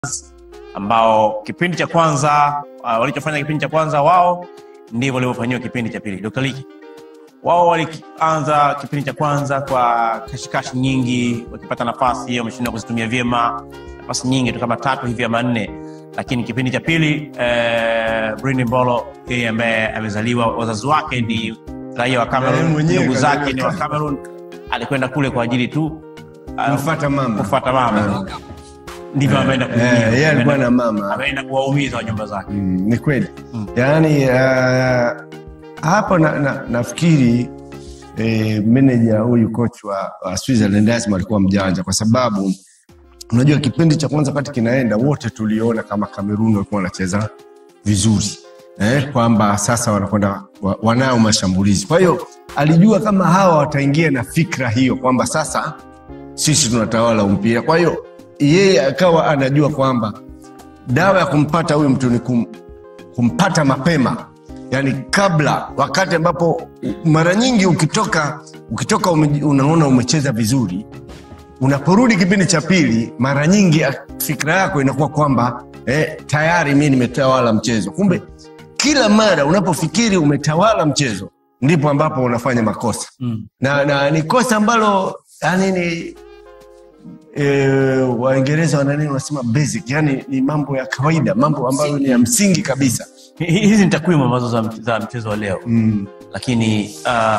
ambao kipindi cha kwanza walichofanya kipindi cha kwanza wao ndivyo walivyofanyiwa kipindi cha pili. Dr. Liki, wao walianza kipindi cha kwanza kwa kashikashi nyingi, wakipata nafasi wameshinda kuzitumia vyema, nafasi nyingi tu kama 3 hivi ama 4. Lakini kipindi cha pili Brindley Mbolo, yeye ambaye amezaliwa, wazazi wake ni raia wa Cameroon, ndugu zake ni wa Cameroon, alikwenda kule kwa ajili tu kufuata mama. Ndivyo ameenda kuumia. Yeye alikuwa na mama. Ameenda kuwaumiza wajomba zake. Ni kweli. Yaani hapo nafikiri manager huyu coach wa Switzerland lazima alikuwa mjanja, kwa sababu unajua kipindi cha kwanza kati kinaenda wote tuliona kama Cameroon walikuwa wanacheza vizuri. Kwamba sasa wanakwenda wanao mashambulizi. Kwa hiyo alijua kama hawa wataingia na fikra hiyo kwamba sasa sisi tunatawala mpira. Kwa hiyo yeye akawa anajua kwamba dawa ya kumpata huyu mtu ni kumpata mapema, yani kabla, wakati ambapo mara nyingi ukitoka unaona umecheza vizuri, unaporudi kipindi cha pili mara nyingi fikra yako inakuwa kwamba tayari mimi nimetawala mchezo. Kumbe kila mara unapofikiri umetawala mchezo ndipo ambapo unafanya makosa. Na ni kosa ambalo yani ni Waingereza wanasema basic, yani ni mambo ya kawaida, mambo ambayo ni ya msingi kabisa. Hizi ni takwimu ambazo za mchezo wa leo. Lakini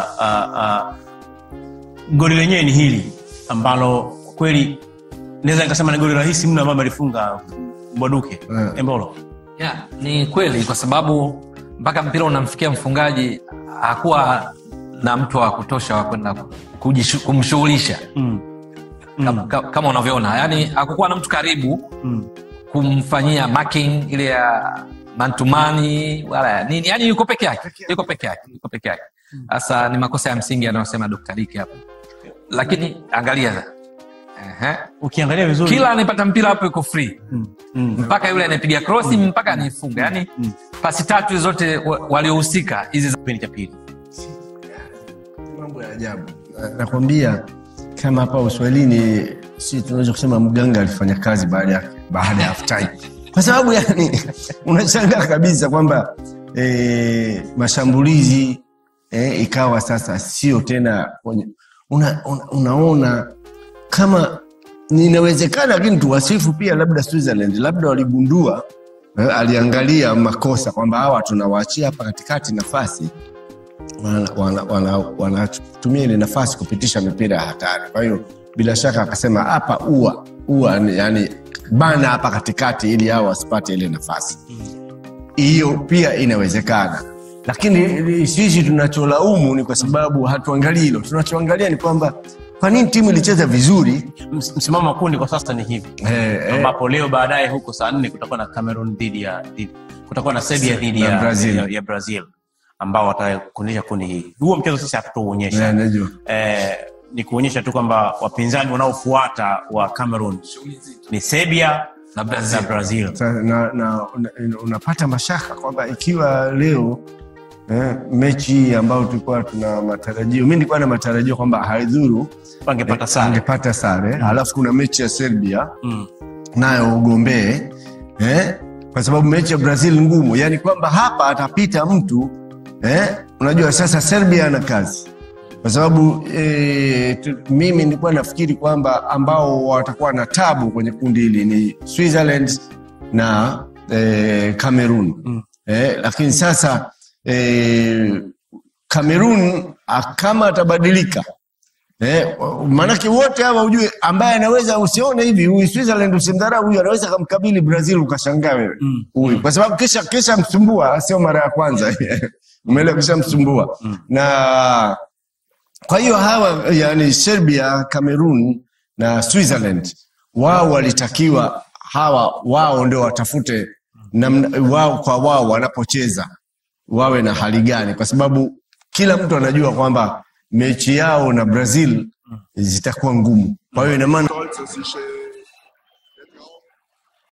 goli lenyewe ni hili ambalo kweli naweza nikasema ni goli rahisi mno ambalo alifunga Mbwaduke Mbolo. Ni kweli, kwa sababu mpaka mpira unamfikia mfungaji hakuwa na mtu wa kutosha wa kwenda kumshughulisha. Kama unavyoona, yani hakukuwa na mtu karibu kumfanyia marking ile ya mantumani wala nini, yani yuko peke yake. Sasa ni makosa ya msingi anayosema Dr. Liki hapa. Lakini angalia ukiangalia vizuri, kila anayepata mpira hapo yuko free. Mpaka yule anayepiga cross mpaka anifunga. Yani pasi 3 zote waliohusika hizi za kipindi cha pili. Mambo ya ajabu. Nakwambia kama hapa Uswahilini si tunaweza kusema mganga alifanya kazi baada ya half time. Kwa sababu yani unashangaa kabisa kwamba mashambulizi ikawa sasa sio tena unaona kama inawezekana, lakini tuwasifu pia labda Switzerland, labda waligundua aliangalia makosa kwamba hawa tunawaachia hapa katikati nafasi, wanatumia ile nafasi kupitisha mipira ya hatari. Kwa hiyo bila shaka akasema hapa ua yani bana hapa katikati ili hao wasipate ile nafasi. Hiyo pia inawezekana. Lakini sisi tunacholaumu ni kwa sababu hatuangalii hilo. Tunachoangalia ni kwamba kwa nini timu ilicheza vizuri. Msimamo wa kundi kwa sasa ni hivi, ambapo leo baadaye huko saa 4 kutakuwa na Cameroon kutakuwa na Serbia dhidi ya Brazil ambao watakuonyesha kundi hili. Huo mchezo sasa hatutauonyesha. Ni kuonyesha tu kwamba wapinzani wanaofuata wa Cameroon ni Serbia na Brazil. Na unapata mashaka kwamba ikiwa leo mechi ambayo tulikuwa tuna matarajio, mimi nilikuwa na matarajio kwamba haidhuru angepata sare. Halafu kuna mechi ya Serbia nayo ugombee, kwa sababu mechi ya Brazil ngumu, yani kwamba hapa atapita mtu. Unajua sasa Serbia ana kazi, kwa sababu mimi nilikuwa nafikiri kwamba ambao watakuwa na tabu kwenye kundi hili ni Switzerland na Cameroon. Lakini sasa Cameroon kama atabadilika, manake wote hawa ujue ambaye anaweza usione hivi huyu Switzerland usimdharau, huyu anaweza kumkabili Brazil ukashangaa wewe huyu, kwa sababu kisha msumbua, sio mara ya kwanza umeelewa, kisha msumbua. Na kwa hiyo hawa yani Serbia, Cameroon na Switzerland wao walitakiwa wao ndio watafute wao kwa wao wanapocheza wawe na hali gani, kwa sababu kila mtu anajua kwamba mechi yao na Brazil zitakuwa ngumu. Kwa hiyo ina maana